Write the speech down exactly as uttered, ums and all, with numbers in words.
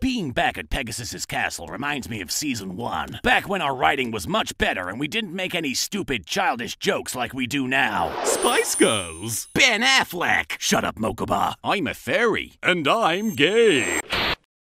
Being back at Pegasus's castle reminds me of season one. Back when our writing was much better and we didn't make any stupid, childish jokes like we do now. Spice Girls. Ben Affleck! Shut up, Mokuba. I'm a fairy. And I'm gay.